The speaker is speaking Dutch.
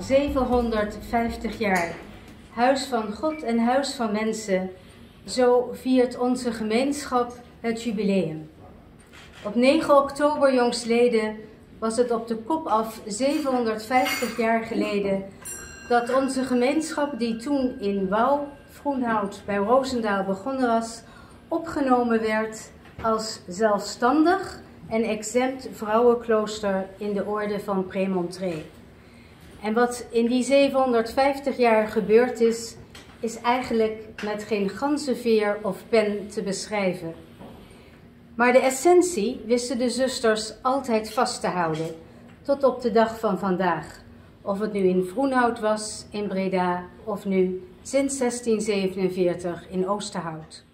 750 jaar, huis van God en huis van mensen, zo viert onze gemeenschap het jubileum. Op 9 oktober jongstleden was het op de kop af 750 jaar geleden dat onze gemeenschap, die toen in Wouw, Vroenhout bij Roosendaal begonnen was, opgenomen werd als zelfstandig en exempt vrouwenklooster in de orde van Prémontré. En wat in die 750 jaar gebeurd is, is eigenlijk met geen ganzenveer of pen te beschrijven. Maar de essentie wisten de zusters altijd vast te houden, tot op de dag van vandaag. Of het nu in Vroenhout was, in Breda, of nu sinds 1647 in Oosterhout.